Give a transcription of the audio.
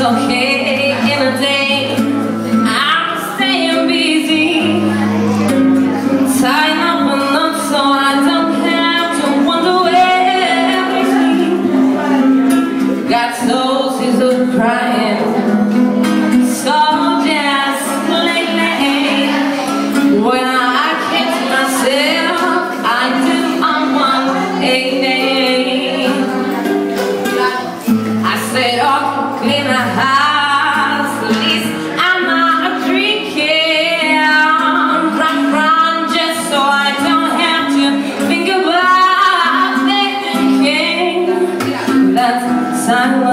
okay in a day. I'm staying busy, tying up a knot so I don't have to wonder where everything got souls is crying. So just lately, when I catch myself, I do on 180. I said, oh, clean the house, at least I'm not drinking. Run, just so I don't have to think about thinking. That's silence.